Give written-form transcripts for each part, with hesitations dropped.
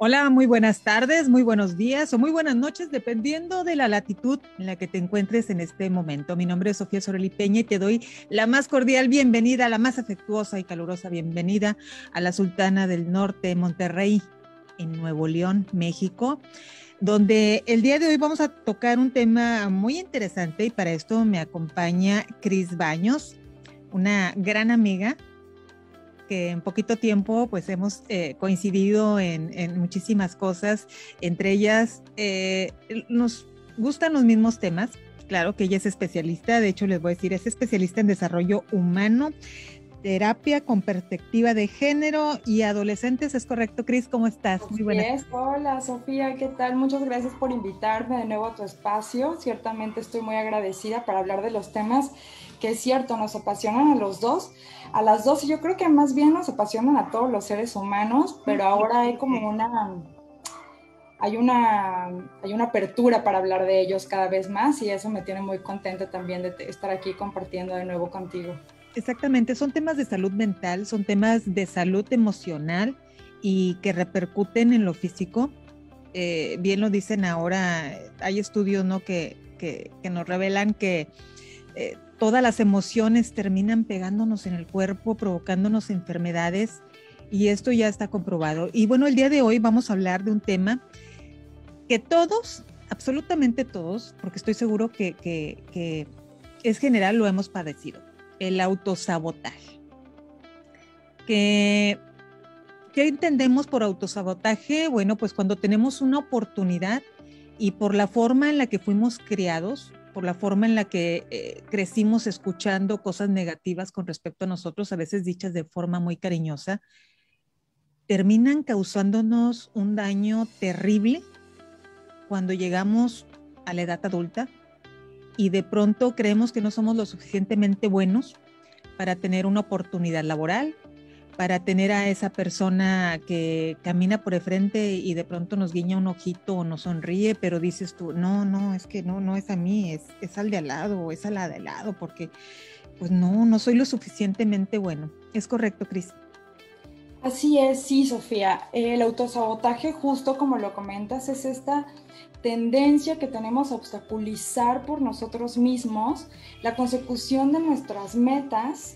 Hola, muy buenas tardes, muy buenos días o muy buenas noches, dependiendo de la latitud en la que te encuentres en este momento. Mi nombre es Sofía Sorelli Peña y te doy la más cordial bienvenida, la más afectuosa y calurosa bienvenida a la Sultana del Norte, Monterrey, en Nuevo León, México, donde el día de hoy vamos a tocar un tema muy interesante y para esto me acompaña Cris Baños, una gran amiga que en poquito tiempo pues hemos coincidido en muchísimas cosas, entre ellas nos gustan los mismos temas. Claro que ella es especialista, de hecho les voy a decir, es especialista en desarrollo humano, terapia con perspectiva de género y adolescentes. ¿Es correcto, Cris? ¿Cómo estás? Muy Así buenas. es. Hola Sofía, ¿qué tal? Muchas gracias por invitarme de nuevo a tu espacio. Ciertamente estoy muy agradecida para hablar de los temas que es cierto, nos apasionan a los dos, a las dos, y yo creo que más bien nos apasionan a todos los seres humanos, pero ahora hay como hay una apertura para hablar de ellos cada vez más y eso me tiene muy contenta también de estar aquí compartiendo de nuevo contigo. Exactamente, son temas de salud mental, son temas de salud emocional y que repercuten en lo físico. Bien lo dicen ahora, hay estudios, ¿no? que nos revelan que todas las emociones terminan pegándonos en el cuerpo, provocándonos enfermedades y esto ya está comprobado. Y bueno, el día de hoy vamos a hablar de un tema que todos, absolutamente todos, porque estoy seguro que es general, lo hemos padecido, el autosabotaje. Que ¿Qué entendemos por autosabotaje? Bueno, pues cuando tenemos una oportunidad y por la forma en la que fuimos criados, por la forma en la que crecimos escuchando cosas negativas con respecto a nosotros, a veces dichas de forma muy cariñosa, terminan causándonos un daño terrible cuando llegamos a la edad adulta y de pronto creemos que no somos lo suficientemente buenos para tener una oportunidad laboral, para tener a esa persona que camina por el frente y de pronto nos guiña un ojito o nos sonríe, pero dices tú, no, no, es que no, no es a mí, es al de al lado o es a la de al lado, porque pues no, no soy lo suficientemente bueno. ¿Es correcto, Cris? Así es, sí, Sofía. El autosabotaje, justo como lo comentas, es esta tendencia que tenemos a obstaculizar por nosotros mismos la consecución de nuestras metas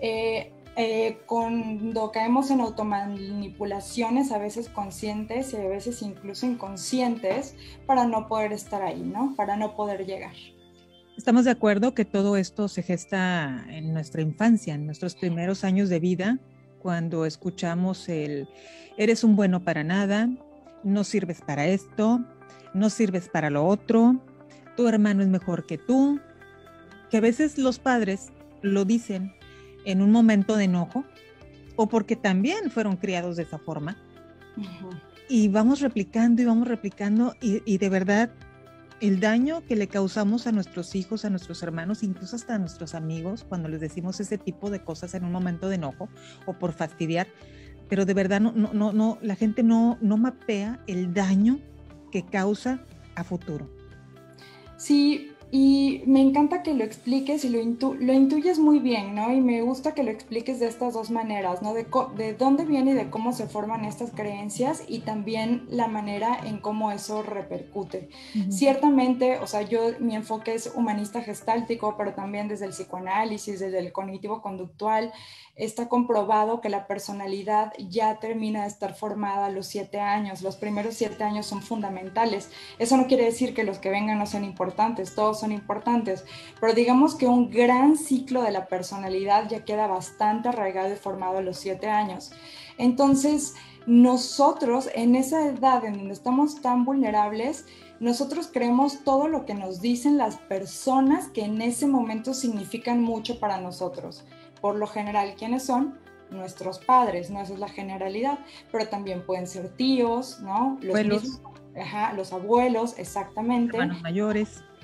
cuando caemos en automanipulaciones, a veces conscientes y a veces incluso inconscientes, para no poder estar ahí, ¿no? Para no poder llegar. Estamos de acuerdo que todo esto se gesta en nuestra infancia, en nuestros primeros años de vida, cuando escuchamos el eres un bueno para nada, no sirves para esto, no sirves para lo otro, tu hermano es mejor que tú, que a veces los padres lo dicen en un momento de enojo o porque también fueron criados de esa forma Uh-huh. y vamos replicando y de verdad el daño que le causamos a nuestros hijos, a nuestros hermanos, incluso hasta a nuestros amigos, cuando les decimos ese tipo de cosas en un momento de enojo o por fastidiar, pero de verdad no, la gente no mapea el daño que causa a futuro. Sí, y me encanta que lo expliques y lo intuyes muy bien, ¿no? Y me gusta que lo expliques de estas dos maneras, ¿no? De dónde viene y de cómo se forman estas creencias y también la manera en cómo eso repercute. Uh -huh. Ciertamente, o sea, mi enfoque es humanista gestáltico, pero también desde el psicoanálisis, desde el cognitivo conductual, está comprobado que la personalidad ya termina de estar formada a los 7 años. Los primeros 7 años son fundamentales. Eso no quiere decir que los que vengan no sean importantes, todos son importantes, pero digamos que un gran ciclo de la personalidad ya queda bastante arraigado y formado a los 7 años. Entonces, nosotros en esa edad en donde estamos tan vulnerables, nosotros creemos todo lo que nos dicen las personas que en ese momento significan mucho para nosotros. Por lo general, ¿quiénes son? Nuestros padres, ¿no? Esa es la generalidad, pero también pueden ser tíos, ¿no? Los mismos, Abuelos, ajá, los abuelos, exactamente, hermanos mayores.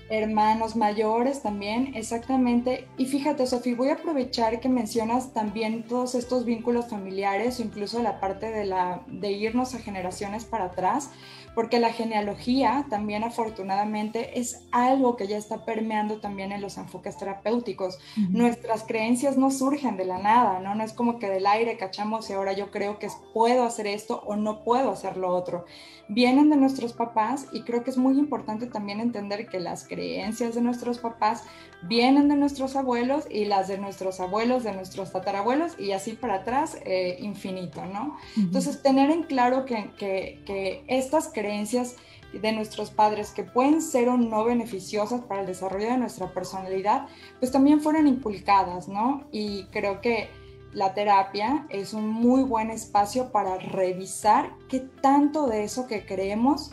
Hermanos mayores también, exactamente. Y fíjate, Sofi, voy a aprovechar que mencionas también todos estos vínculos familiares o incluso la parte de irnos a generaciones para atrás, porque la genealogía también afortunadamente es algo que ya está permeando también en los enfoques terapéuticos. Nuestras creencias no surgen de la nada, ¿no? No es como que del aire cachamos y ahora yo creo que puedo hacer esto o no puedo hacer lo otro. Vienen de nuestros papás y creo que es muy importante también entender que las creencias de nuestros papás vienen de nuestros abuelos y las de nuestros abuelos, de nuestros tatarabuelos y así para atrás, infinito, ¿no? Entonces, tener en claro que estas creencias de nuestros padres que pueden ser o no beneficiosas para el desarrollo de nuestra personalidad, pues también fueron inculcadas, ¿no? Y creo que la terapia es un muy buen espacio para revisar qué tanto de eso que creemos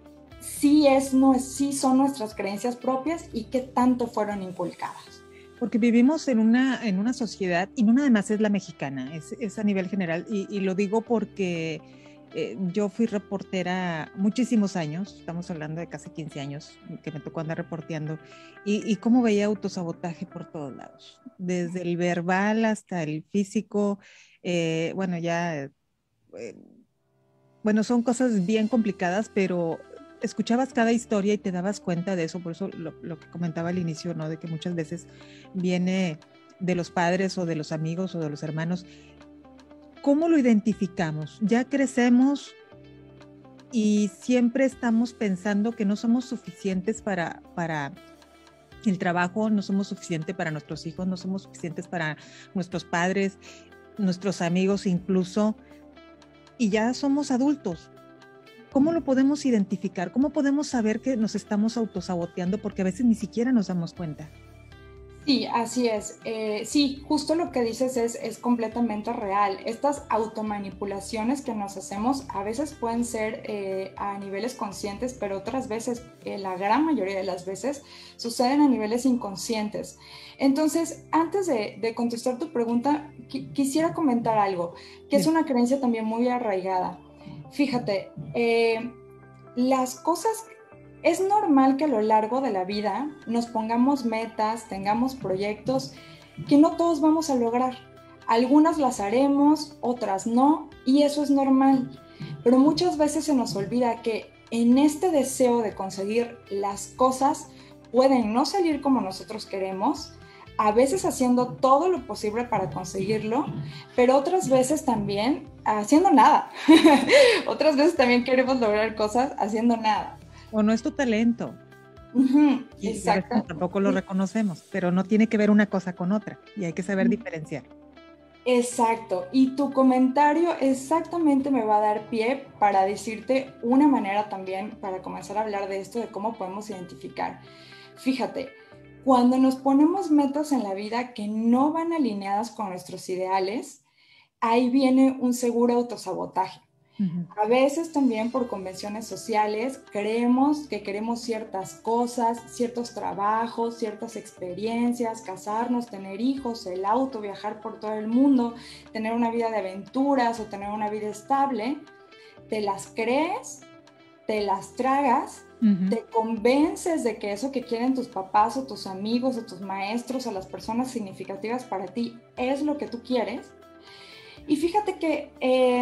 sí son nuestras creencias propias y qué tanto fueron inculcadas. Porque vivimos en una sociedad, y no nada más es la mexicana, es a nivel general, y lo digo porque yo fui reportera muchísimos años, estamos hablando de casi 15 años que me tocó andar reporteando, y cómo veía autosabotaje por todos lados, desde el verbal hasta el físico, bueno, bueno, son cosas bien complicadas, pero escuchabas cada historia y te dabas cuenta de eso, por eso lo que comentaba al inicio, ¿no? De que muchas veces viene de los padres o de los amigos o de los hermanos. ¿Cómo lo identificamos? Ya crecemos y siempre estamos pensando que no somos suficientes para el trabajo, no somos suficientes para nuestros hijos, no somos suficientes para nuestros padres, nuestros amigos incluso, y ya somos adultos. ¿Cómo lo podemos identificar? ¿Cómo podemos saber que nos estamos autosaboteando? Porque a veces ni siquiera nos damos cuenta. Sí, así es. Sí, justo lo que dices es completamente real. Estas automanipulaciones que nos hacemos a veces pueden ser a niveles conscientes, pero otras veces, la gran mayoría de las veces, suceden a niveles inconscientes. Entonces, antes de contestar tu pregunta, quisiera comentar algo, que es una creencia también muy arraigada. Fíjate, las cosas... Es normal que a lo largo de la vida nos pongamos metas, tengamos proyectos que no todos vamos a lograr. Algunas las haremos, otras no, y eso es normal. Pero muchas veces se nos olvida que en este deseo de conseguir las cosas pueden no salir como nosotros queremos, a veces haciendo todo lo posible para conseguirlo, pero otras veces también haciendo nada. Otras veces también queremos lograr cosas haciendo nada. O no es tu talento. Exacto. Y tampoco lo reconocemos, pero no tiene que ver una cosa con otra y hay que saber diferenciar. Exacto. Y tu comentario exactamente me va a dar pie para decirte una manera también para comenzar a hablar de esto, de cómo podemos identificar. Fíjate, cuando nos ponemos metas en la vida que no van alineadas con nuestros ideales, ahí viene un seguro autosabotaje. A veces también por convenciones sociales creemos que queremos ciertas cosas, ciertos trabajos, ciertas experiencias, casarnos, tener hijos, el auto, viajar por todo el mundo, tener una vida de aventuras o tener una vida estable. Te las crees, te las tragas, te convences de que eso que quieren tus papás o tus amigos o tus maestros o las personas significativas para ti es lo que tú quieres. Y fíjate que...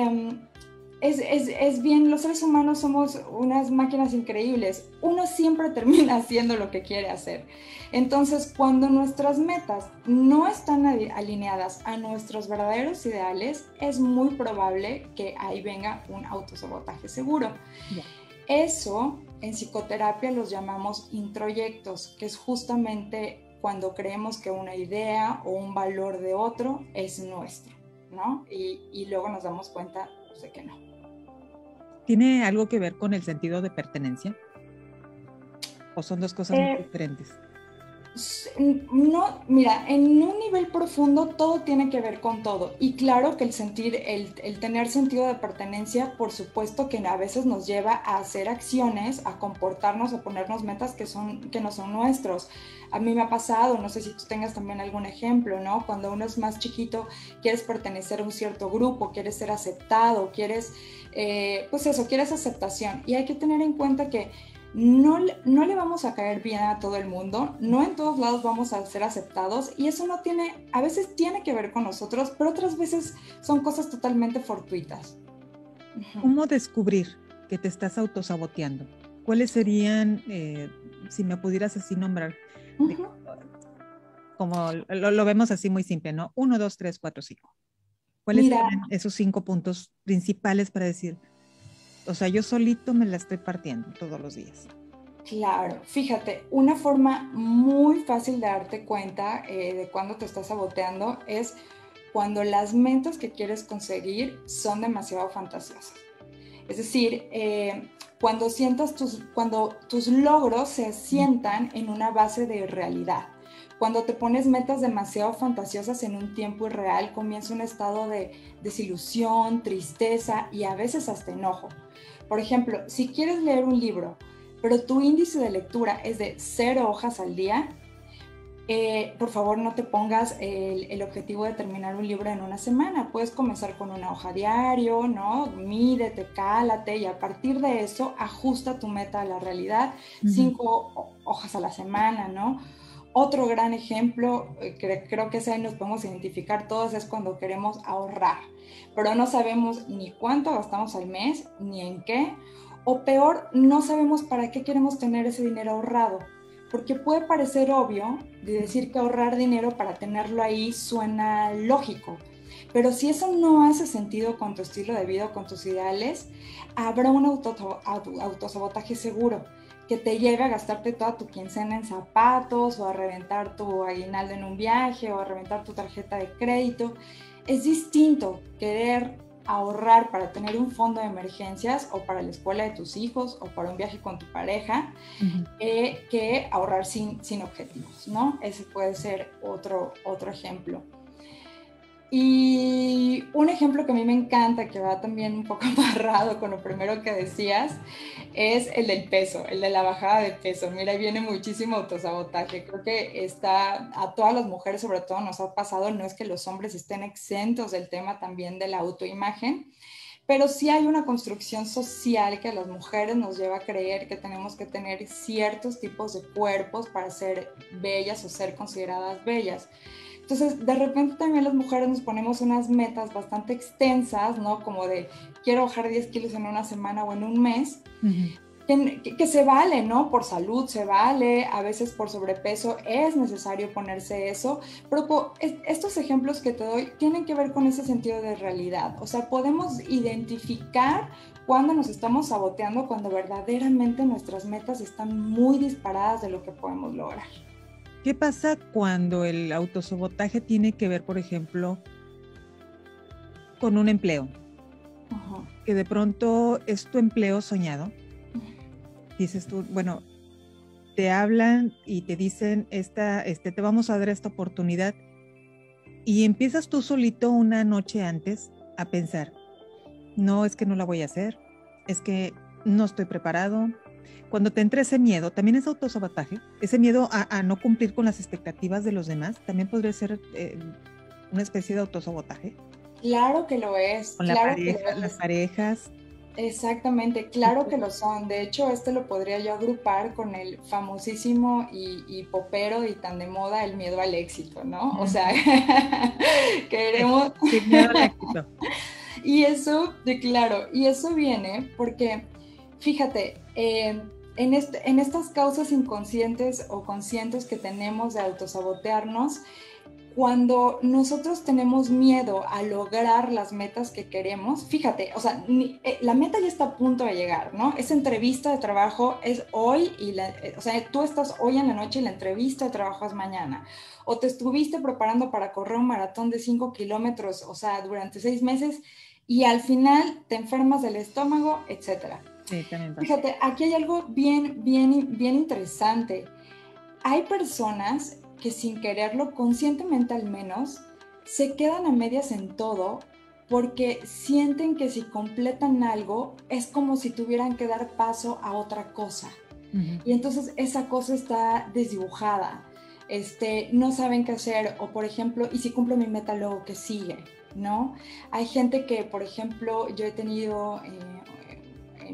Es bien, los seres humanos somos unas máquinas increíbles. Uno siempre termina haciendo lo que quiere hacer. Entonces, cuando nuestras metas no están alineadas a nuestros verdaderos ideales, es muy probable que ahí venga un autosabotaje seguro. Yeah. Eso, en psicoterapia los llamamos introyectos, que es justamente cuando creemos que una idea o un valor de otro es nuestro, ¿no? Y luego nos damos cuenta de que no. ¿Tiene algo que ver con el sentido de pertenencia? ¿O son dos cosas muy diferentes? No, mira, en un nivel profundo todo tiene que ver con todo. Y claro que el tener sentido de pertenencia, por supuesto que a veces nos lleva a hacer acciones, a comportarnos, a ponernos metas que no son nuestros. A mí me ha pasado, no sé si tú tengas también algún ejemplo, ¿no? Cuando uno es más chiquito, quieres pertenecer a un cierto grupo, quieres ser aceptado, quieres, pues eso, quieres aceptación. Y hay que tener en cuenta que no le vamos a caer bien a todo el mundo, no en todos lados vamos a ser aceptados y eso no tiene, a veces tiene que ver con nosotros, pero otras veces son cosas totalmente fortuitas. ¿Cómo descubrir que te estás autosaboteando? ¿Cuáles serían, si me pudieras así nombrar, como lo vemos así muy simple, ¿no? 1, 2, 3, 4, 5. ¿Cuáles Mira, serían esos 5 puntos principales para decir, o sea, yo solito me la estoy partiendo todos los días? claro, fíjate, una forma muy fácil de darte cuenta de cuándo te estás saboteando es cuando las metas que quieres conseguir son demasiado fantasiosas. Es decir, cuando tus logros se asientan en una base de realidad. Cuando te pones metas demasiado fantasiosas en un tiempo irreal, comienza un estado de desilusión, tristeza y a veces hasta enojo. Por ejemplo, si quieres leer un libro, pero tu índice de lectura es de 0 hojas al día, por favor no te pongas el objetivo de terminar un libro en una semana. Puedes comenzar con una hoja diario, ¿no? Mídete, cálate y a partir de eso ajusta tu meta a la realidad. 5 hojas a la semana, ¿no? Otro gran ejemplo, creo que ese ahí nos podemos identificar todos, es cuando queremos ahorrar, pero no sabemos ni cuánto gastamos al mes, ni en qué, o peor, no sabemos para qué queremos tener ese dinero ahorrado. Porque puede parecer obvio de decir que ahorrar dinero para tenerlo ahí suena lógico, pero si eso no hace sentido con tu estilo de vida o con tus ideales, habrá un autosabotaje seguro que te lleve a gastarte toda tu quincena en zapatos o a reventar tu aguinaldo en un viaje o a reventar tu tarjeta de crédito. Es distinto querer ahorrar para tener un fondo de emergencias o para la escuela de tus hijos o para un viaje con tu pareja, que ahorrar sin objetivos, ¿no? Ese puede ser otro ejemplo. Y un ejemplo que a mí me encanta, que va también un poco amarrado con lo primero que decías, es el del peso, el de la bajada de peso. Mira, ahí viene muchísimo autosabotaje. Creo que a todas las mujeres sobre todo nos ha pasado, no es que los hombres estén exentos del tema también de la autoimagen, pero sí hay una construcción social que a las mujeres nos lleva a creer que tenemos que tener ciertos tipos de cuerpos para ser bellas o ser consideradas bellas. Entonces, de repente también las mujeres nos ponemos unas metas bastante extensas, ¿no? Como de, quiero bajar 10 kilos en una semana o en un mes, que se vale, ¿no? Por salud se vale, a veces por sobrepeso es necesario ponerse eso, pero estos ejemplos que te doy tienen que ver con ese sentido de realidad. O sea, podemos identificar cuando nos estamos saboteando, cuando verdaderamente nuestras metas están muy disparadas de lo que podemos lograr. ¿Qué pasa cuando el autosabotaje tiene que ver, por ejemplo, con un empleo? Que de pronto es tu empleo soñado. Dices tú, bueno, te hablan y te dicen, te vamos a dar esta oportunidad. Y empiezas tú solito una noche antes a pensar, no, es que no la voy a hacer, es que no estoy preparado. Cuando te entra ese miedo, también es autosabotaje, ese miedo a no cumplir con las expectativas de los demás, también podría ser una especie de autosabotaje. Claro que lo es. Con Claro que las parejas. Exactamente, claro que lo son. De hecho, lo podría yo agrupar con el famosísimo y popero y tan de moda, el miedo al éxito, ¿no? O sea, queremos... Sí, miedo al éxito. Y eso, claro, y eso viene porque, fíjate, en estas causas inconscientes o conscientes que tenemos de autosabotearnos, cuando nosotros tenemos miedo a lograr las metas que queremos, fíjate, o sea, la meta ya está a punto de llegar, ¿no? Esa entrevista de trabajo es hoy o sea, tú estás hoy en la noche y la entrevista de trabajo es mañana. O te estuviste preparando para correr un maratón de 5 kilómetros, o sea, durante 6 meses y al final te enfermas del estómago, etcétera. Sí, también pasa. Fíjate, aquí hay algo bien interesante. Hay personas que sin quererlo, conscientemente al menos, se quedan a medias en todo porque sienten que si completan algo es como si tuvieran que dar paso a otra cosa. Y entonces esa cosa está desdibujada. No saben qué hacer, o por ejemplo, y si cumplo mi meta, luego ¿qué sigue? ¿No? Hay gente que, por ejemplo, yo he tenido en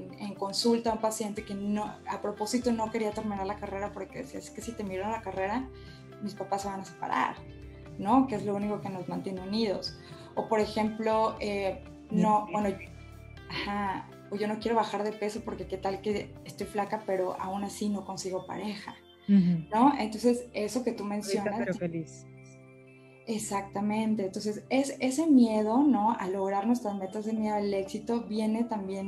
consulta a un paciente que no, a propósito no quería terminar la carrera porque decía, es que si termino la carrera, mis papás se van a separar, ¿no? Que es lo único que nos mantiene unidos. O por ejemplo, no, bueno, ajá, o yo no quiero bajar de peso porque qué tal que estoy flaca, pero aún así no consigo pareja, ¿no? Entonces, eso que tú mencionas... Pero feliz. Exactamente, entonces ese miedo, ¿no? A lograr nuestras metas, de miedo al éxito, viene también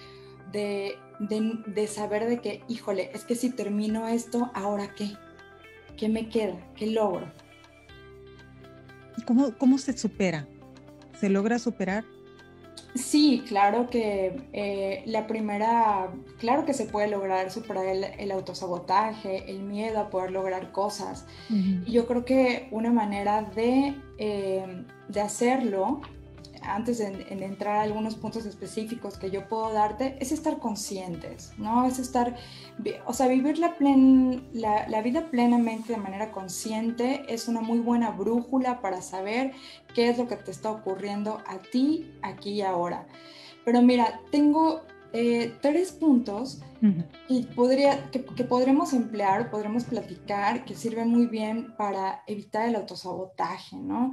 de saber de que, híjole, es que si termino esto, ¿ahora qué? ¿Qué me queda? ¿Qué logro? ¿Cómo se supera? ¿Se logra superar? Sí, claro que claro que se puede lograr superar el autosabotaje, el miedo a poder lograr cosas. Y yo creo que una manera de hacerlo, antes de entrar a algunos puntos específicos que yo puedo darte, es estar conscientes, ¿no? Es vivir la vida plenamente de manera consciente es una muy buena brújula para saber qué es lo que te está ocurriendo a ti, aquí y ahora. Pero mira, tengo 3 puntos que podremos emplear, podremos platicar, que sirven muy bien para evitar el autosabotaje, ¿no?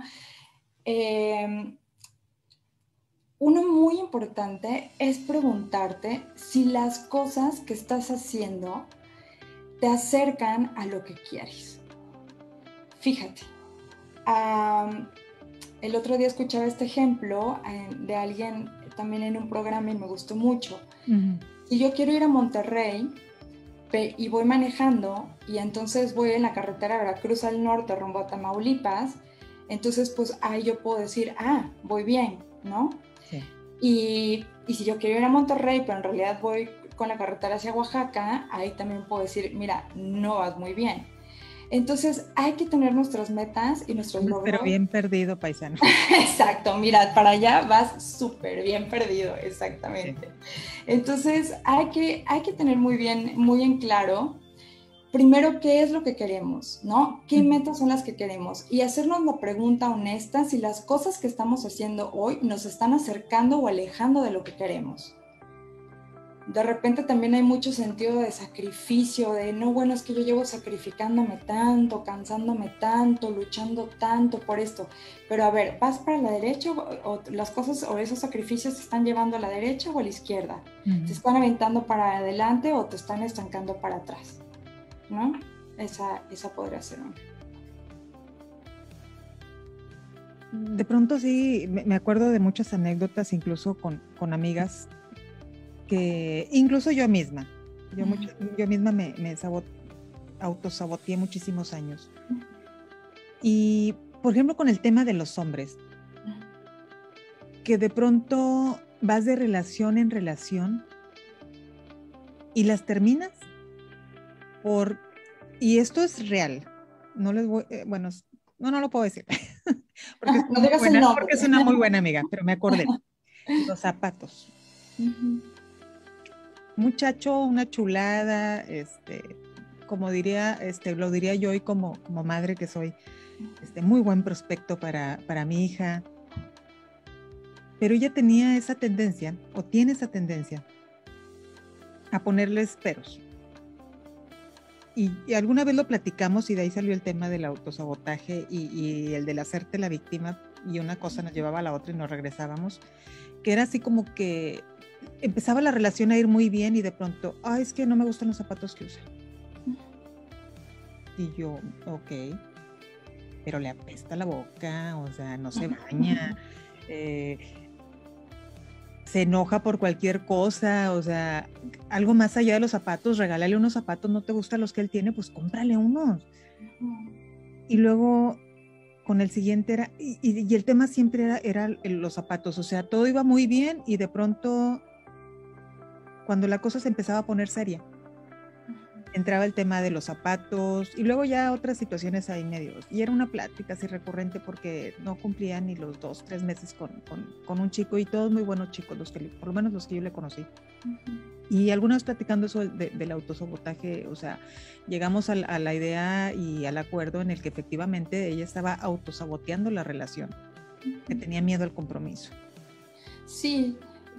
Uno muy importante es preguntarte si las cosas que estás haciendo te acercan a lo que quieres. Fíjate, el otro día escuchaba este ejemplo de alguien también en un programa y me gustó mucho. Si yo quiero ir a Monterrey y voy manejando y entonces voy en la carretera de Veracruz al norte rumbo a Tamaulipas, entonces pues ahí yo puedo decir, voy bien, ¿no? Sí. Y si yo quiero ir a Monterrey, pero en realidad voy con la carretera hacia Oaxaca, ahí también puedo decir, mira, no vas muy bien. Entonces hay que tener nuestras metas y nuestros logros. Pero bien perdido, paisano. Exacto, mira, para allá vas súper bien perdido, exactamente. Sí. Entonces hay que tener muy en claro, primero, qué es lo que queremos, ¿no? ¿Qué metas son las que queremos? Y hacernos la pregunta honesta si las cosas que estamos haciendo hoy nos están acercando o alejando de lo que queremos. De repente también hay mucho sentido de sacrificio, de no, bueno, es que yo llevo sacrificándome tanto, cansándome tanto, luchando tanto por esto. Pero a ver, ¿vas para la derecha o las cosas o esos sacrificios te están llevando a la derecha o a la izquierda? ¿Te están aventando para adelante o te están estancando para atrás? ¿No? Esa podría ser una. De pronto sí, me acuerdo de muchas anécdotas, incluso con amigas, que incluso yo misma, yo misma me autosaboteé muchísimos años. Y, por ejemplo, con el tema de los hombres, que de pronto vas de relación en relación y las terminas y esto es real, no les voy, bueno, no lo puedo decir, porque es una muy buena amiga, pero me acordé, los zapatos. Muchacho, una chulada, como diría, lo diría yo y como madre que soy, muy buen prospecto para mi hija, pero ella tenía esa tendencia, o tiene esa tendencia, a ponerles peros. Y alguna vez lo platicamos y de ahí salió el tema del autosabotaje y el del hacerte la víctima, y una cosa nos llevaba a la otra y nos regresábamos, que era así como que empezaba la relación a ir muy bien y de pronto, es que no me gustan los zapatos que usa. Y yo, ok, pero le apesta la boca, o sea, no se baña, se enoja por cualquier cosa, o sea, algo más allá de los zapatos, regálale unos zapatos, no te gustan los que él tiene, pues cómprale unos. Y luego con el siguiente era, y el tema siempre era los zapatos, o sea, todo iba muy bien y de pronto, cuando la cosa se empezaba a poner seria, entraba el tema de los zapatos y luego ya otras situaciones ahí medios. Y era una plática así recurrente porque no cumplían ni los 2-3 meses con un chico, y todos muy buenos chicos, por lo menos los que yo le conocí. Y algunas platicando eso del autosabotaje, o sea, llegamos a la idea y al acuerdo en el que efectivamente ella estaba autosaboteando la relación, que tenía miedo al compromiso. Sí,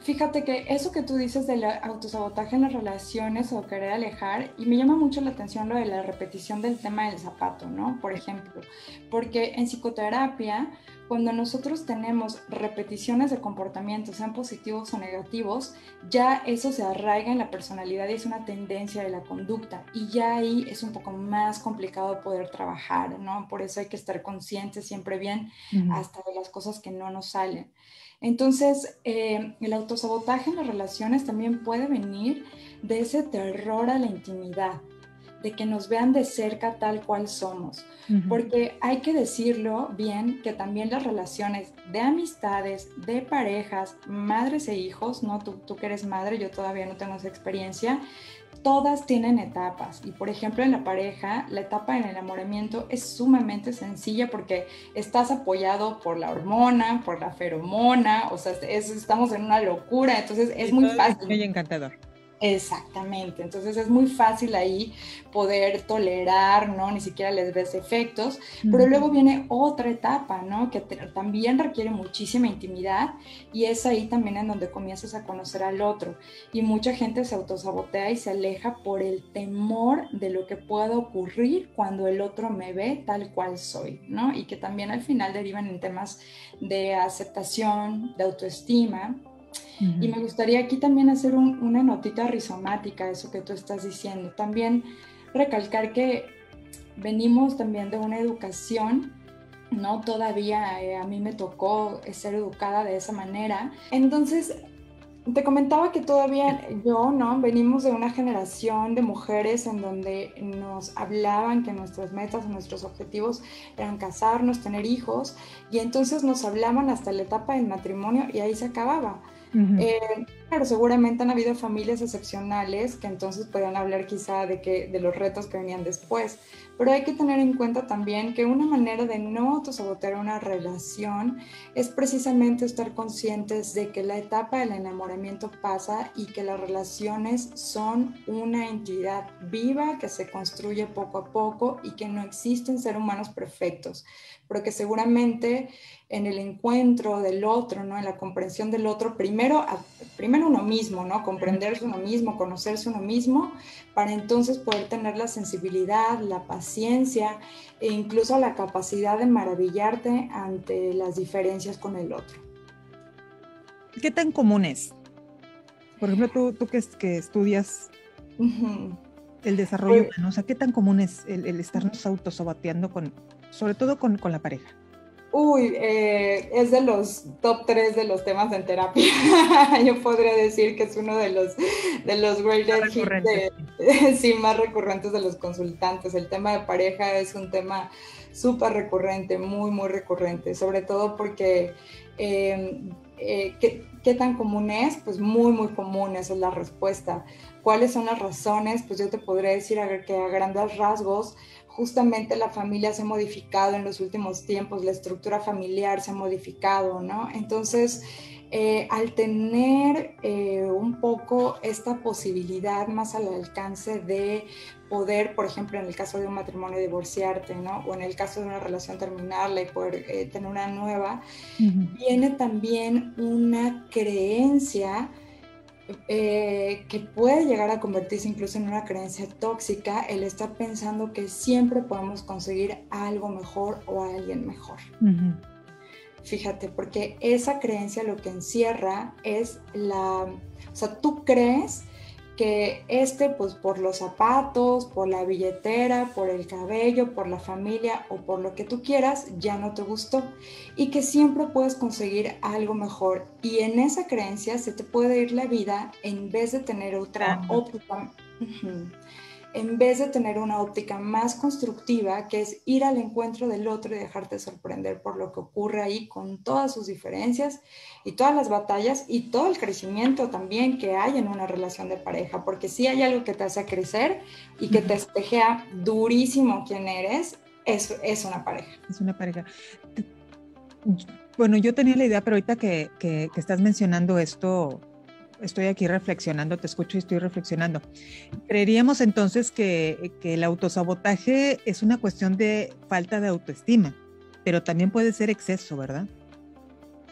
Fíjate que eso que tú dices del autosabotaje en las relaciones o querer alejar, y me llama mucho la atención lo de la repetición del tema del zapato, ¿no? Por ejemplo, porque en psicoterapia, cuando nosotros tenemos repeticiones de comportamientos, sean positivos o negativos, ya eso se arraiga en la personalidad y es una tendencia de la conducta, y ya ahí es un poco más complicado poder trabajar, ¿no? Por eso hay que estar conscientes siempre bien hasta de las cosas que no nos salen. Entonces, el autosabotaje en las relaciones también puede venir de ese terror a la intimidad, de que nos vean de cerca tal cual somos. Porque hay que decirlo bien, que también las relaciones de amistades, de parejas, madres e hijos, ¿no? Tú que eres madre, yo todavía no tengo esa experiencia, todas tienen etapas. Y por ejemplo, en la pareja, la etapa del enamoramiento es sumamente sencilla porque estás apoyado por la hormona, por la feromona, o sea, estamos en una locura, entonces es muy fácil. Muy encantador. Exactamente, entonces es muy fácil ahí poder tolerar, ¿no? Ni siquiera les ves efectos, pero luego viene otra etapa, ¿no? Que también requiere muchísima intimidad y es ahí también en donde comienzas a conocer al otro y mucha gente se autosabotea y se aleja por el temor de lo que pueda ocurrir cuando el otro me ve tal cual soy, ¿no? Y que también al final derivan en temas de aceptación, de autoestima. Y me gustaría aquí también hacer una notita rizomática, eso que tú estás diciendo. También recalcar que venimos también de una educación, ¿no? Todavía a mí me tocó ser educada de esa manera. Entonces, te comentaba que todavía yo, ¿no? Venimos de una generación de mujeres en donde nos hablaban que nuestras metas, nuestros objetivos eran casarnos, tener hijos, y entonces nos hablaban hasta la etapa del matrimonio y ahí se acababa. Claro, seguramente han habido familias excepcionales que entonces podrían hablar quizá de los retos que venían después, pero hay que tener en cuenta también que una manera de no autosabotear una relación es precisamente estar conscientes de que la etapa del enamoramiento pasa y que las relaciones son una entidad viva que se construye poco a poco y que no existen seres humanos perfectos, pero que seguramente en el encuentro del otro, ¿no? En la comprensión del otro, primero uno mismo, ¿no? Comprenderse uno mismo, conocerse uno mismo, para entonces poder tener la sensibilidad, la paciencia e incluso la capacidad de maravillarte ante las diferencias con el otro. ¿Qué tan común es? Por ejemplo, tú que estudias el desarrollo humano, o sea, ¿qué tan común es el estarnos autosaboteando sobre todo con la pareja? Es de los top 3 de los temas en terapia. Yo podría decir que es uno de los greatest hits sí, más recurrentes de los consultantes. El tema de pareja es un tema súper recurrente, muy, muy recurrente, sobre todo porque ¿qué tan común es? Pues muy, muy común, esa es la respuesta. ¿Cuáles son las razones? Pues yo te podría decir que a grandes rasgos, justamente la familia se ha modificado en los últimos tiempos, la estructura familiar se ha modificado, ¿no? Entonces, al tener un poco esta posibilidad más al alcance de poder, por ejemplo, en el caso de un matrimonio divorciarte, ¿no? O en el caso de una relación terminarla y poder tener una nueva, viene también una creencia que puede llegar a convertirse incluso en una creencia tóxica, el estar pensando que siempre podemos conseguir algo mejor o a alguien mejor. Fíjate, porque esa creencia lo que encierra es o sea, tú crees que pues por los zapatos, por la billetera, por el cabello, por la familia o por lo que tú quieras, ya no te gustó y que siempre puedes conseguir algo mejor. Y en esa creencia se te puede ir la vida en vez de tener otra óptica. En vez de tener una óptica más constructiva, que es ir al encuentro del otro y dejarte sorprender por lo que ocurre ahí con todas sus diferencias y todas las batallas y todo el crecimiento también que hay en una relación de pareja, porque si hay algo que te hace crecer y que te espejea durísimo quién eres, es una pareja. Es una pareja. Bueno, yo tenía la idea, pero ahorita que estás mencionando esto, estoy aquí reflexionando, te escucho y estoy reflexionando. Creeríamos entonces que el autosabotaje es una cuestión de falta de autoestima, pero también puede ser exceso, ¿verdad?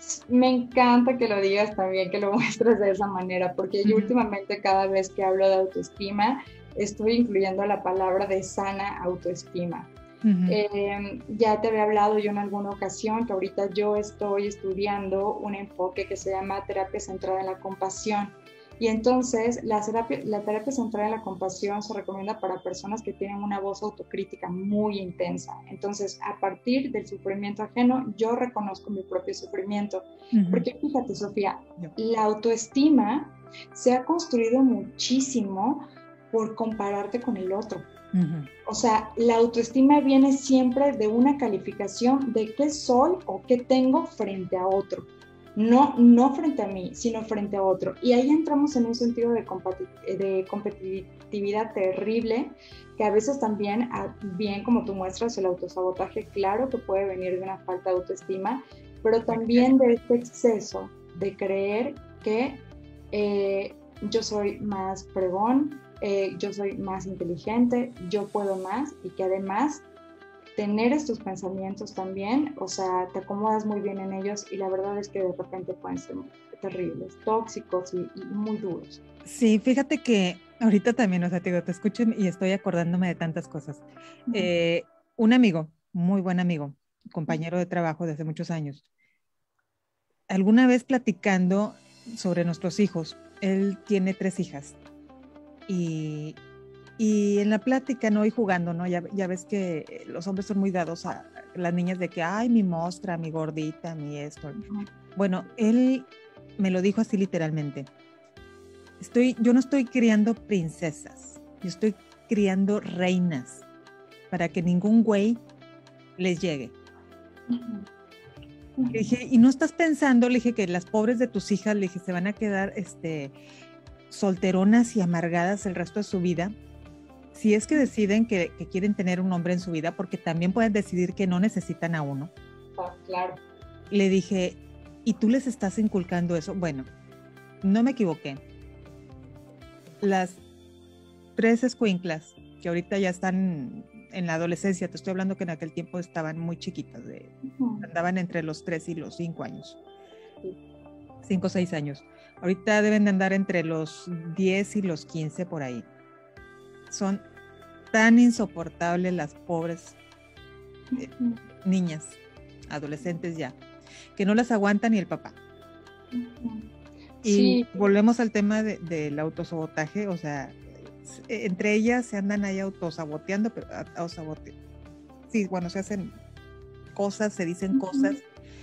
Me encanta que lo digas también, que lo muestres de esa manera, porque yo últimamente cada vez que hablo de autoestima, estoy incluyendo la palabra de sana autoestima. Ya te había hablado yo en alguna ocasión que ahorita yo estoy estudiando un enfoque que se llama terapia centrada en la compasión. Y entonces la terapia centrada en la compasión se recomienda para personas que tienen una voz autocrítica muy intensa. Entonces, a partir del sufrimiento ajeno, yo reconozco mi propio sufrimiento. Porque fíjate, Sofía, la autoestima se ha construido muchísimo por compararte con el otro. O sea, la autoestima viene siempre de una calificación de qué soy o qué tengo frente a otro. No frente a mí, sino frente a otro. Y ahí entramos en un sentido de competitividad terrible, que a veces también, bien como tú muestras, el autosabotaje, claro que puede venir de una falta de autoestima, pero también de este exceso de creer que yo soy más fregón, yo soy más inteligente, yo puedo más, y que además tener estos pensamientos también, o sea, te acomodas muy bien en ellos y la verdad es que de repente pueden ser terribles, tóxicos y muy duros. Sí, fíjate que ahorita también, o sea, te escucho y estoy acordándome de tantas cosas. Un amigo, muy buen amigo, compañero de trabajo de hace muchos años, alguna vez platicando sobre nuestros hijos, él tiene 3 hijas y en la plática, ¿no? Y jugando, ¿no? Ya ves que los hombres son muy dados a las niñas de que, ay, mi mostra, mi gordita, mi esto. Bueno, él me lo dijo así literalmente. Yo no estoy criando princesas, yo estoy criando reinas para que ningún güey les llegue. Le dije, ¿y no estás pensando? Le dije que las pobres de tus hijas, le dije, se van a quedar solteronas y amargadas el resto de su vida. Si es que deciden que quieren tener un hombre en su vida, porque también pueden decidir que no necesitan a uno. Claro. Le dije, ¿y tú les estás inculcando eso? Bueno, no me equivoqué. Las 3 escuinclas, que ahorita ya están en la adolescencia, te estoy hablando que en aquel tiempo estaban muy chiquitas, andaban entre los 3 y los 5 años. 5 o 6 años. Ahorita deben de andar entre los 10 y los 15 por ahí. Son tan insoportables las pobres niñas, adolescentes ya, que no las aguanta ni el papá. Y volvemos al tema del autosabotaje, o sea, entre ellas se andan ahí autosaboteando, pero sí, bueno, se hacen cosas, se dicen cosas,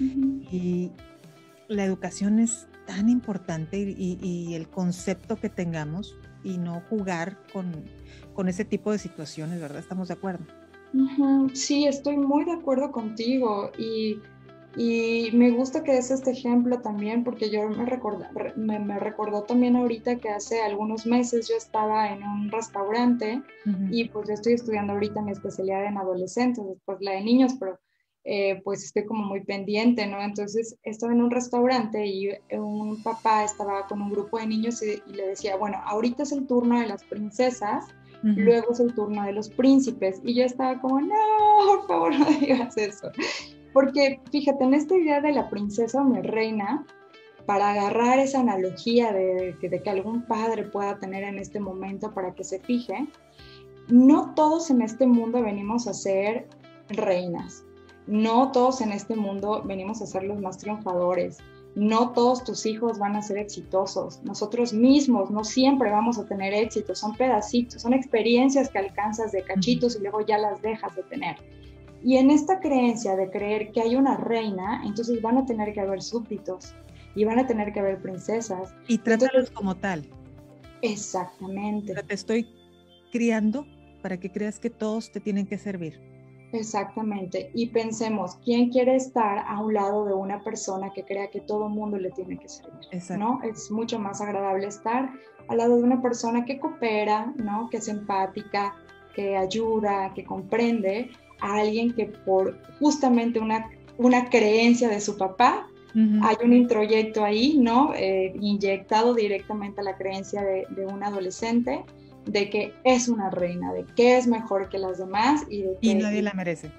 y la educación es tan importante y el concepto que tengamos y no jugar con ese tipo de situaciones, ¿verdad? ¿Estamos de acuerdo? Sí, estoy muy de acuerdo contigo y me gusta que des este ejemplo también porque yo me recordó también ahorita que hace algunos meses yo estaba en un restaurante y pues yo estoy estudiando ahorita mi especialidad en adolescentes, después la de niños, pero pues estoy como muy pendiente, ¿no? Entonces estaba en un restaurante y un papá estaba con un grupo de niños y le decía, bueno, ahorita es el turno de las princesas, luego es el turno de los príncipes, y yo estaba como, no, por favor, no digas eso. Porque fíjate, en esta idea de la princesa o mi reina, para agarrar esa analogía de que algún padre pueda tener en este momento para que se fije, no todos en este mundo venimos a ser reinas, no todos en este mundo venimos a ser los más triunfadores, no todos tus hijos van a ser exitosos, nosotros mismos no siempre vamos a tener éxito, son pedacitos, son experiencias que alcanzas de cachitos y luego ya las dejas de tener. Y en esta creencia de creer que hay una reina, entonces van a tener que haber súbditos y van a tener que haber princesas. Y trátalos como tal. Exactamente. Te estoy criando para que creas que todos te tienen que servir. Exactamente. Y pensemos, ¿quién quiere estar a un lado de una persona que crea que todo el mundo le tiene que servir? Exacto. ¿No? Es mucho más agradable estar al lado de una persona que coopera, ¿no? Que es empática, que ayuda, que comprende, a alguien que por justamente una creencia de su papá, hay un introyecto ahí, ¿no? Inyectado directamente a la creencia de un adolescente, de que es una reina, de que es mejor que las demás y de que... Y nadie la merece.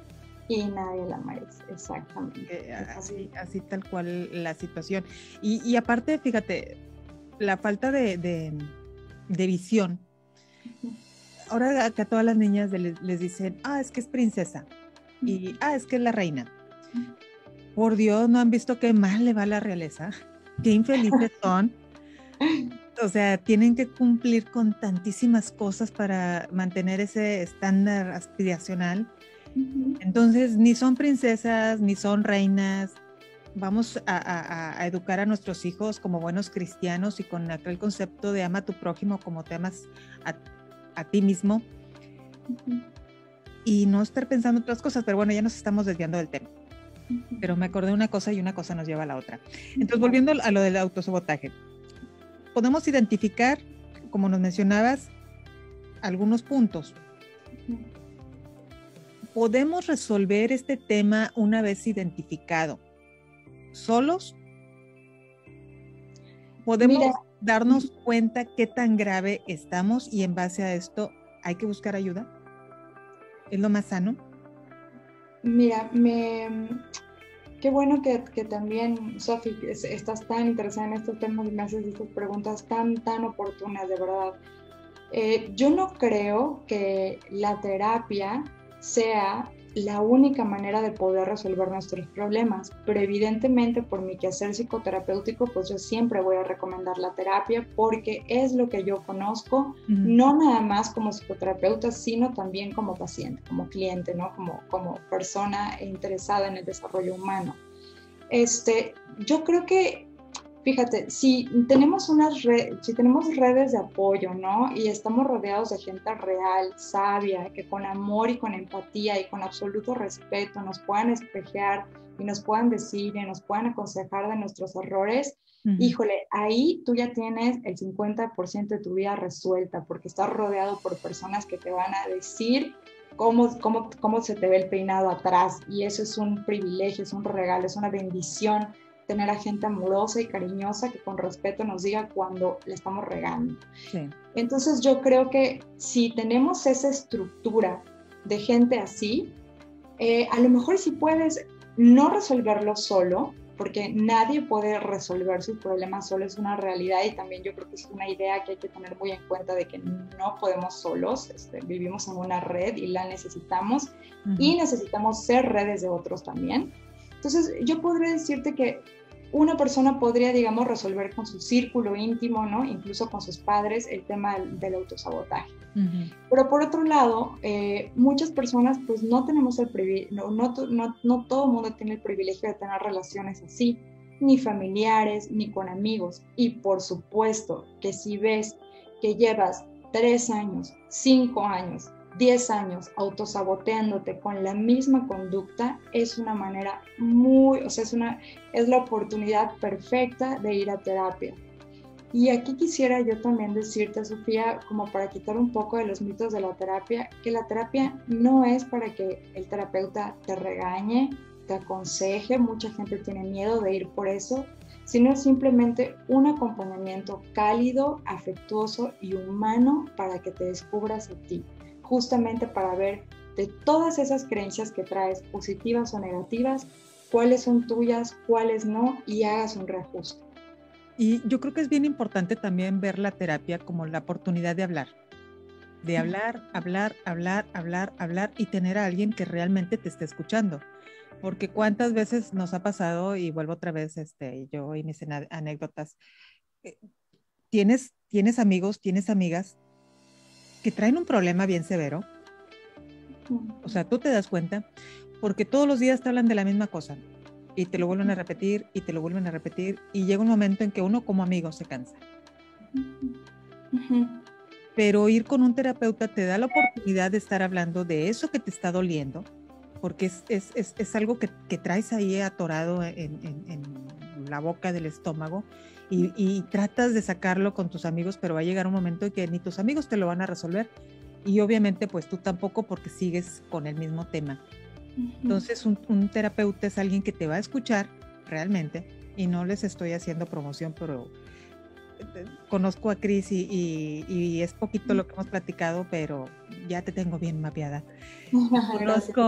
y nadie la merece, exactamente. Así tal cual la situación. Y aparte, fíjate, la falta de visión. Ahora que a todas las niñas les dicen, es que es princesa, y es que es la reina. Por Dios, ¿no han visto qué mal le va a la realeza? Qué infelices son. O sea, tienen que cumplir con tantísimas cosas para mantener ese estándar aspiracional. Entonces, ni son princesas, ni son reinas. Vamos a educar a nuestros hijos como buenos cristianos y con aquel concepto de ama a tu prójimo como te amas a ti mismo. Y no estar pensando otras cosas, pero bueno, ya nos estamos desviando del tema. Pero me acordé de una cosa y una cosa nos lleva a la otra. Entonces, volviendo a lo del autosabotaje, podemos identificar, como nos mencionabas, algunos puntos. ¿Podemos resolver este tema una vez identificado solos? ¿Podemos darnos cuenta qué tan grave estamos y en base a esto hay que buscar ayuda? ¿Es lo más sano? Mira, qué bueno que también, Sofi, estás tan interesada en estos temas y me haces estas preguntas tan oportunas, de verdad. Yo no creo que la terapia sea la única manera de poder resolver nuestros problemas, pero evidentemente por mi quehacer psicoterapéutico, pues yo siempre voy a recomendar la terapia porque es lo que yo conozco, no nada más como psicoterapeuta, sino también como paciente, como cliente, ¿no? Como persona interesada en el desarrollo humano. Yo creo que, fíjate, si tenemos redes de apoyo, ¿no? Y estamos rodeados de gente real, sabia, que con amor y con empatía y con absoluto respeto nos puedan espejear y nos puedan decir y nos puedan aconsejar de nuestros errores, híjole, ahí tú ya tienes el 50% de tu vida resuelta porque estás rodeado por personas que te van a decir cómo se te ve el peinado atrás, y eso es un privilegio, es un regalo, es una bendición tener a gente amorosa y cariñosa que con respeto nos diga cuando le estamos regando. Sí. Entonces yo creo que si tenemos esa estructura de gente así, a lo mejor sí puedes no resolverlo solo, porque nadie puede resolver sus problemas solo, es una realidad, y también yo creo que es una idea que hay que tener muy en cuenta de que no podemos solos, vivimos en una red y la necesitamos, y necesitamos ser redes de otros también. Entonces yo podría decirte que una persona podría, digamos, resolver con su círculo íntimo, ¿no? Incluso con sus padres, el tema del autosabotaje. Pero por otro lado, muchas personas pues no tenemos el privilegio, no todo el mundo tiene el privilegio de tener relaciones así, ni familiares, ni con amigos. Y por supuesto que si ves que llevas 3 años, 5 años, 10 años autosaboteándote con la misma conducta, es una manera es la oportunidad perfecta de ir a terapia. Y aquí quisiera yo también decirte, Sofía, como para quitar un poco de los mitos de la terapia, que la terapia no es para que el terapeuta te regañe, te aconseje, mucha gente tiene miedo de ir por eso, sino simplemente un acompañamiento cálido, afectuoso y humano para que te descubras a ti, justamente para ver de todas esas creencias que traes, positivas o negativas, cuáles son tuyas, cuáles no, y hagas un reajuste. Y yo creo que es bien importante también ver la terapia como la oportunidad de hablar. De hablar y tener a alguien que realmente te esté escuchando. Porque cuántas veces nos ha pasado, y vuelvo otra vez yo y mis anécdotas, tienes amigos, tienes amigas que traen un problema bien severo. O sea, tú te das cuenta porque todos los días te hablan de la misma cosa y te lo vuelven a repetir y te lo vuelven a repetir, y llega un momento en que uno como amigo se cansa. Pero ir con un terapeuta te da la oportunidad de estar hablando de eso que te está doliendo, porque es algo que traes ahí atorado en la boca del estómago, y tratas de sacarlo con tus amigos, pero va a llegar un momento en que ni tus amigos te lo van a resolver, y obviamente pues tú tampoco, porque sigues con el mismo tema. Entonces un terapeuta es alguien que te va a escuchar realmente, y no les estoy haciendo promoción, pero conozco a Cris y es poquito lo que hemos platicado, pero ya te tengo bien mapeada.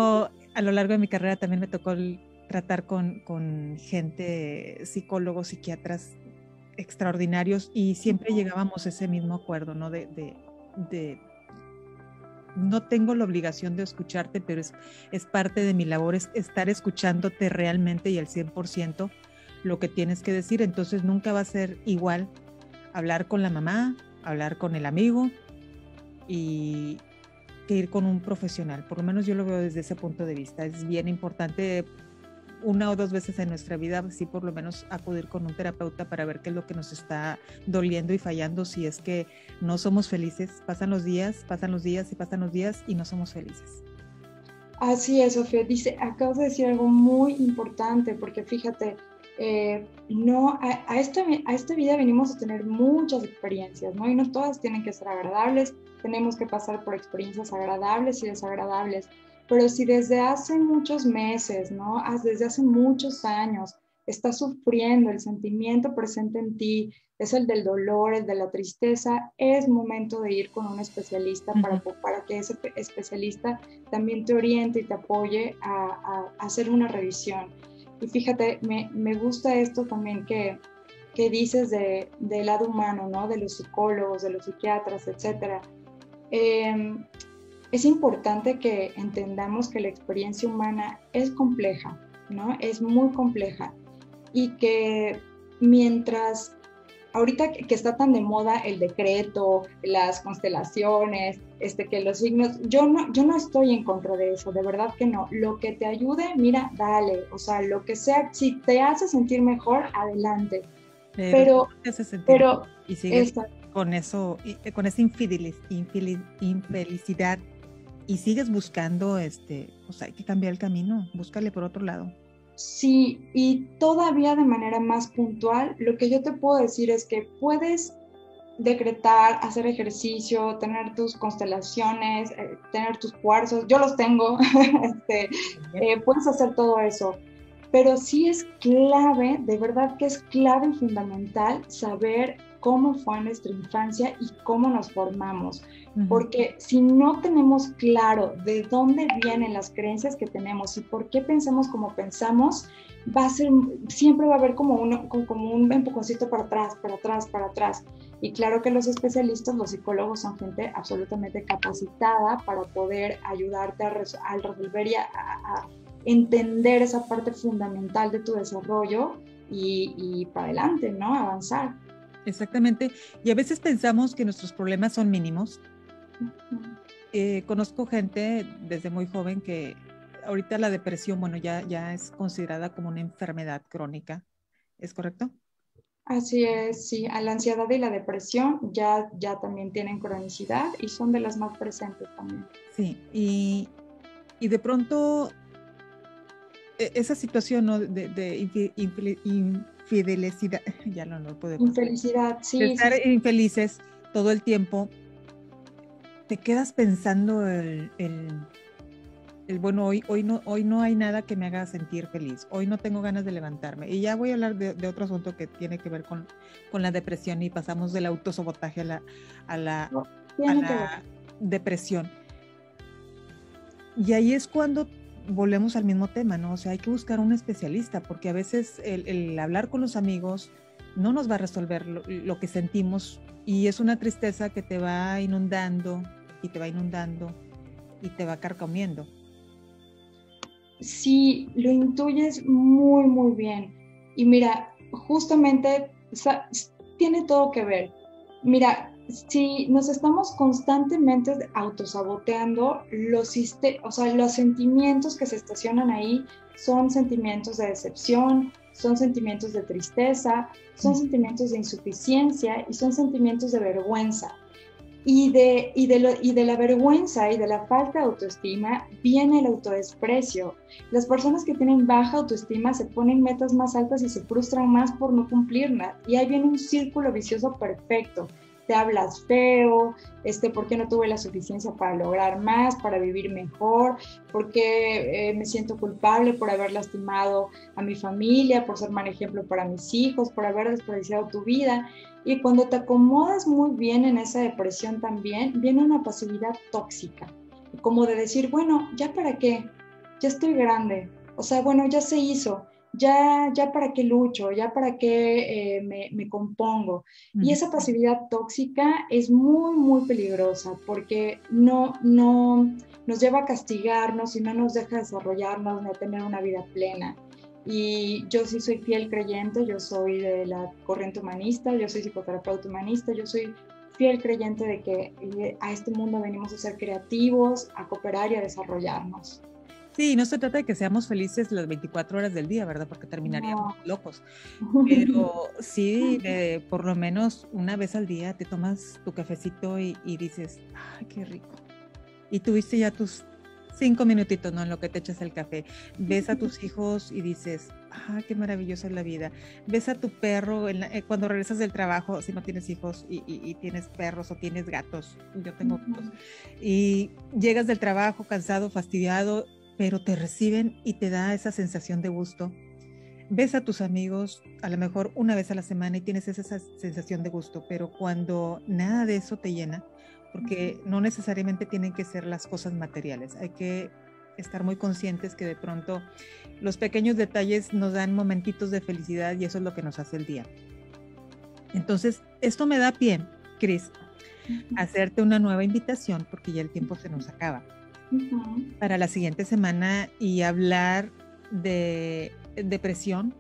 A lo largo de mi carrera también me tocó tratar con gente, psicólogos, psiquiatras extraordinarios y siempre llegábamos a ese mismo acuerdo, ¿no? De no tengo la obligación de escucharte, pero es parte de mi labor, es estar escuchándote realmente y al 100% lo que tienes que decir. Entonces nunca va a ser igual hablar con la mamá, hablar con el amigo y que ir con un profesional. Por lo menos yo lo veo desde ese punto de vista. Es bien importante una o dos veces en nuestra vida, sí, por lo menos acudir con un terapeuta para ver qué es lo que nos está doliendo y fallando, si es que no somos felices. Pasan los días y pasan los días y no somos felices. Así es, Sofía. Dice, acabas de decir algo muy importante, porque fíjate, no, a esta vida venimos a tener muchas experiencias, ¿no? Y no todas tienen que ser agradables, tenemos que pasar por experiencias agradables y desagradables, pero si desde hace muchos meses, ¿no? Desde hace muchos años, estás sufriendo, el sentimiento presente en ti es el del dolor, el de la tristeza, es momento de ir con un especialista para que ese especialista también te oriente y te apoye a hacer una revisión. Y fíjate, me gusta esto también que dices del lado humano, ¿no? De los psicólogos, de los psiquiatras, etc. Es importante que entendamos que la experiencia humana es compleja, ¿no? Es muy compleja. Y que mientras ahorita que está tan de moda el decreto, las constelaciones, que los signos, yo no estoy en contra de eso, de verdad que no. Lo que te ayude, mira, dale, o sea, lo que sea, si te hace sentir mejor, adelante. Pero te hace sentir y sigues con eso, con esa infelicidad y sigues buscando, pues hay que cambiar el camino, búscale por otro lado. Sí, y todavía de manera más puntual, lo que yo te puedo decir es que puedes decretar, hacer ejercicio, tener tus constelaciones, tener tus cuarzos, yo los tengo, puedes hacer todo eso, pero sí es clave, de verdad que es clave y fundamental saber cómo fue nuestra infancia y cómo nos formamos, porque si no tenemos claro de dónde vienen las creencias que tenemos y por qué pensamos como pensamos, siempre va a haber como un empujoncito para atrás, para atrás, para atrás. Y claro que los especialistas, los psicólogos, son gente absolutamente capacitada para poder ayudarte a resolver y a entender esa parte fundamental de tu desarrollo y para adelante, ¿no? Avanzar. Exactamente. Y a veces pensamos que nuestros problemas son mínimos. Conozco gente desde muy joven que ahorita la depresión, bueno, ya es considerada como una enfermedad crónica. ¿Es correcto? Así es, sí. La ansiedad y la depresión ya también tienen cronicidad y son de las más presentes también. Sí, y de pronto esa situación, ¿no? de infelicidad, ya no puedo. Infelicidad, sí. De estar infelices todo el tiempo, te quedas pensando bueno, hoy no hay nada que me haga sentir feliz, hoy no tengo ganas de levantarme. Y ya voy a hablar de otro asunto que tiene que ver con la depresión y pasamos del autosabotaje a la depresión. Y ahí es cuando volvemos al mismo tema, ¿no? O sea, hay que buscar un especialista porque a veces el hablar con los amigos no nos va a resolver lo que sentimos y es una tristeza que te va inundando y te va inundando y te va carcomiendo. Sí, lo intuyes muy, muy bien. Y mira, justamente tiene todo que ver. Mira, si nos estamos constantemente autosaboteando, los sentimientos que se estacionan ahí son sentimientos de decepción, son sentimientos de tristeza, son sentimientos de insuficiencia y son sentimientos de vergüenza. Y de la vergüenza y de la falta de autoestima viene el autodesprecio. Las personas que tienen baja autoestima se ponen metas más altas y se frustran más por no cumplirlas. Y ahí viene un círculo vicioso perfecto. Te hablas feo, ¿por qué no tuve la suficiencia para lograr más, para vivir mejor? ¿Por qué me siento culpable por haber lastimado a mi familia, por ser mal ejemplo para mis hijos, por haber desperdiciado tu vida? Y cuando te acomodas muy bien en esa depresión también, viene una pasividad tóxica, como de decir, bueno, ¿ya para qué? ya estoy grande, o sea, bueno, ya se hizo, ya para qué lucho, ya para qué me compongo. Y esa pasividad tóxica es muy, muy peligrosa porque no nos lleva a castigarnos y no nos deja desarrollarnos ni a tener una vida plena. Y yo sí soy fiel creyente, yo soy de la corriente humanista, yo soy psicoterapeuta humanista, yo soy fiel creyente de que a este mundo venimos a ser creativos, a cooperar y a desarrollarnos. Sí, no se trata de que seamos felices las 24 horas del día, ¿verdad? Porque terminaríamos No. locos. Pero sí, por lo menos una vez al día te tomas tu cafecito y dices, ¡ay, qué rico! Y tuviste ya tus 5 minutitos, ¿no? En lo que te echas el café. Ves a tus hijos y dices, ¡ah, qué maravillosa es la vida! Ves a tu perro cuando regresas del trabajo, si no tienes hijos y tienes perros o tienes gatos, yo tengo gatos, y llegas del trabajo cansado, fastidiado, pero te reciben y te da esa sensación de gusto. Ves a tus amigos a lo mejor una vez a la semana y tienes esa sensación de gusto, pero cuando nada de eso te llena, porque no necesariamente tienen que ser las cosas materiales, hay que estar muy conscientes que de pronto los pequeños detalles nos dan momentitos de felicidad y eso es lo que nos hace el día. Entonces, esto me da pie, Cris, a hacerte una nueva invitación porque ya el tiempo se nos acaba. Para la siguiente semana y hablar de depresión,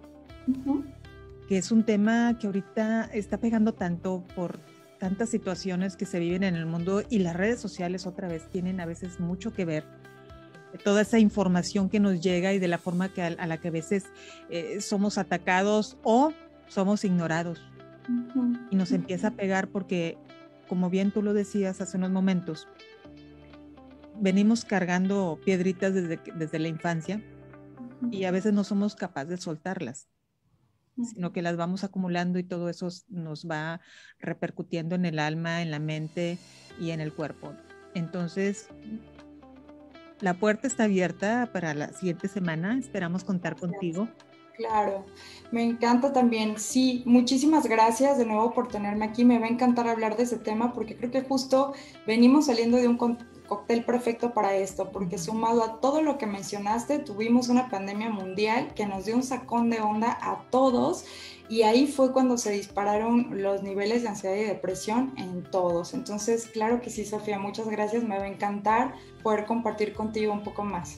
que es un tema que ahorita está pegando tanto por tantas situaciones que se viven en el mundo y las redes sociales otra vez tienen a veces mucho que ver. Toda esa información que nos llega y de la forma a la que a veces somos atacados o somos ignorados. Y nos empieza a pegar porque, como bien tú lo decías hace unos momentos, venimos cargando piedritas desde la infancia y a veces no somos capaces de soltarlas, sino que las vamos acumulando y todo eso nos va repercutiendo en el alma, en la mente y en el cuerpo. Entonces, la puerta está abierta para la siguiente semana. Esperamos contar contigo. Claro, me encanta también. Sí, muchísimas gracias de nuevo por tenerme aquí. Me va a encantar hablar de ese tema porque creo que justo venimos saliendo de un cóctel perfecto para esto, porque sumado a todo lo que mencionaste, tuvimos una pandemia mundial que nos dio un sacón de onda a todos y ahí fue cuando se dispararon los niveles de ansiedad y depresión en todos. Entonces, claro que sí, Sofía, muchas gracias. Me va a encantar poder compartir contigo un poco más.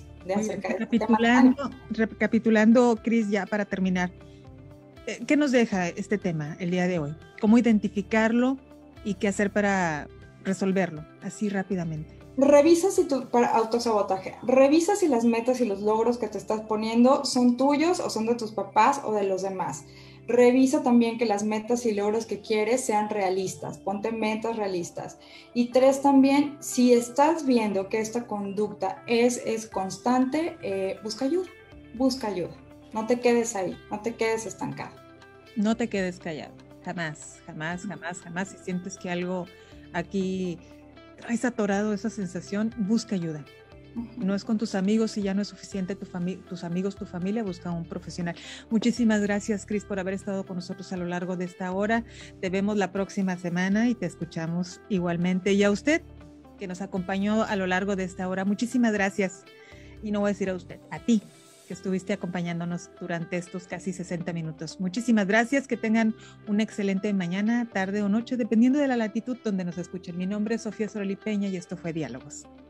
Recapitulando, Cris, ya para terminar, ¿qué nos deja este tema el día de hoy? ¿Cómo identificarlo y qué hacer para resolverlo así rápidamente? Revisa para autosabotaje, revisa si las metas y los logros que te estás poniendo son tuyos o son de tus papás o de los demás. Revisa también que las metas y logros que quieres sean realistas, ponte metas realistas. Y 3, también, si estás viendo que esta conducta es constante, busca ayuda. No te quedes ahí, no te quedes estancado. No te quedes callado, jamás. Si sientes que algo aquí traes atorado esa sensación, busca ayuda. No es con tus amigos, si ya no es suficiente tus amigos, tu familia, busca un profesional. Muchísimas gracias, Cris, por haber estado con nosotros a lo largo de esta hora. Te vemos la próxima semana y te escuchamos igualmente. Y a usted, que nos acompañó a lo largo de esta hora, muchísimas gracias. Y no voy a decir a usted, a ti, que estuviste acompañándonos durante estos casi 60 minutos. Muchísimas gracias, que tengan una excelente mañana, tarde o noche, dependiendo de la latitud donde nos escuchen. Mi nombre es Sofía Soreli Peña y esto fue Diálogos.